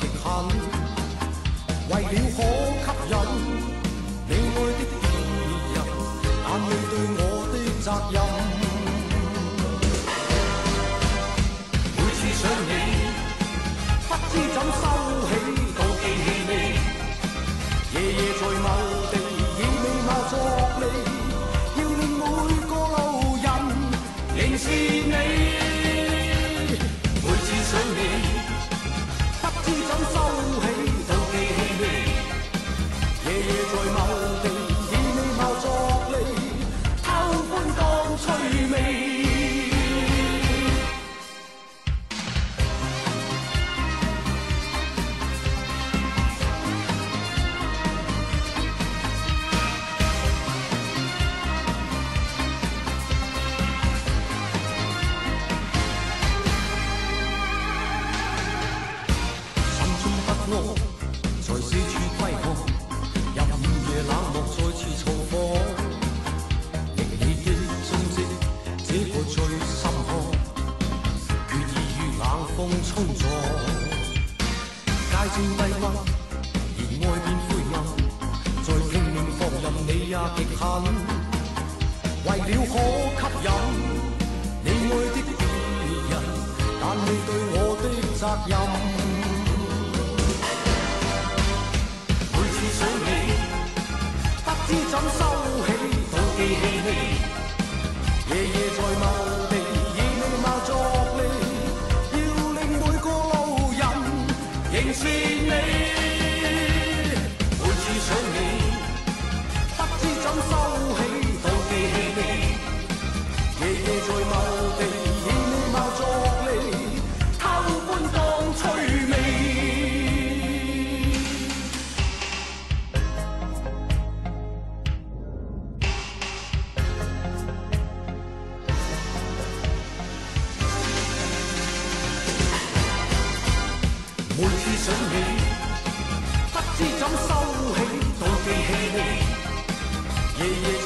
極狠，為了可吸引你愛的別人，但你對我的責任。每次想你，不知怎收起妒忌氣味，夜夜在某地以美貌作利，要令每個路人認是你。每次想你，不知怎收起妒忌氣味，夜夜在某地以美貌作利，偷歡當趣味。在四處歸航，入午夜冷漠再次造訪，憶你的蹤跡，這個最深刻，決意與冷風衝撞。街正低溫，而外邊灰暗，再拼命放任你也極狠，為了可吸引你愛的別人，但你對我的責任。想你，不知怎收起妒忌氣味，夜夜在某地以美貌作利，要令每個路人認是你。每次想你，不知怎收起妒忌氣味，夜夜在某地以美貌作利，偷歡當趣味。每次想你，不知怎收起妒忌氣味，夜夜